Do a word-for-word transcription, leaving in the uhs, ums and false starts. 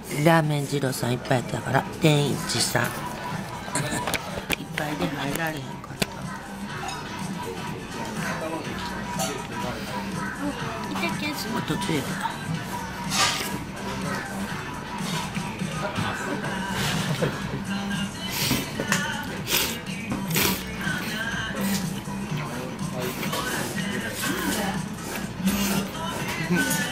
ラーメン二郎さんいっぱいやったから天一さんいっぱいで入られへんかった。もう途中やけどうん